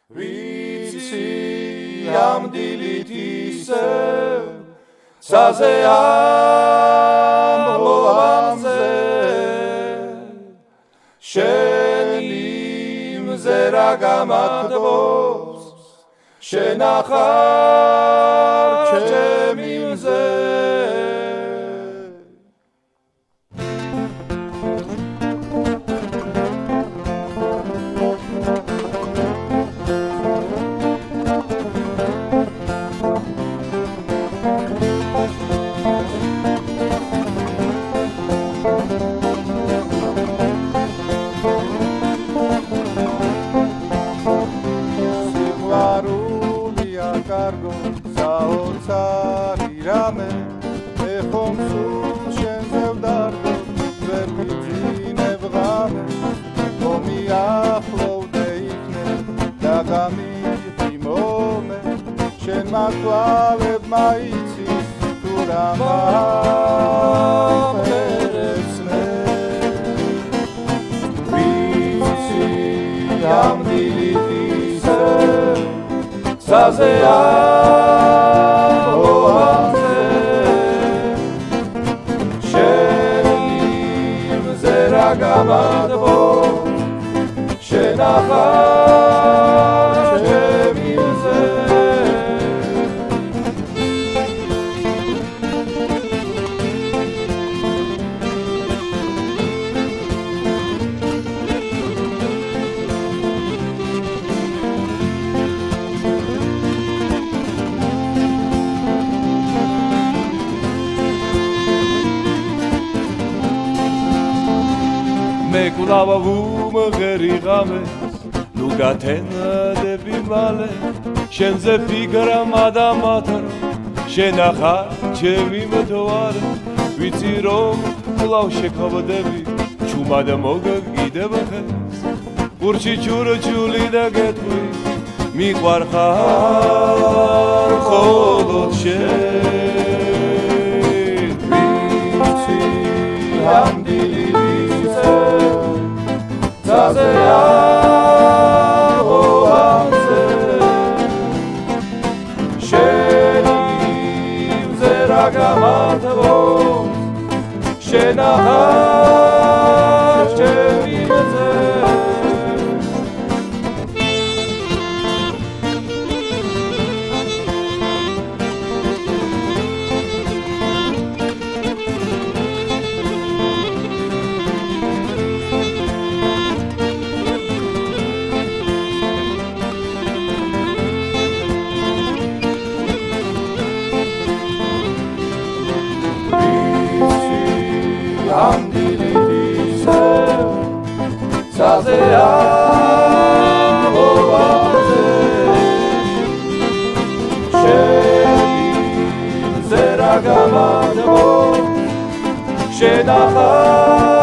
ვიცი ამ დილით ისევ ცაზე ამბობამზე შენი მზერა გამათბობს შენ ახარ ჩემი მზე კარგო საოცარი რამე ეხომ სულ შენზე ვდარგო ვერ მიძინებ ღამე მომიახლოვდე იქნე და გამიხი მომე შენ მათვალებმა იცის თუ რა მაყერესნე ვიცი ამ დილით ისევ ცაზე ამბობამზე შენი მზერა გამათბობს შენ ახარ ჩემი მზე მე კვლავ ვუმღერი ღამეს ნუ გათენდები მალე შენზე ფიგრა მადამათრო შენ ახარ ჩემი მთვარე ვიცი რომ კვლავ შეხვდები ჩუმად მოგგიდებ ხეს გურჩი ჩურჩული და გეტყვი მიყვარხარ მხოლოდ შენ ვიცი ამ დილით ცაზე ამბობამზე შენი მზერა გამათბობს შენ ახარ ჩემი მზე ამ დილით ისევ ცაზე ამბობამზე შენი მზერა გამათბობს შენ ახარ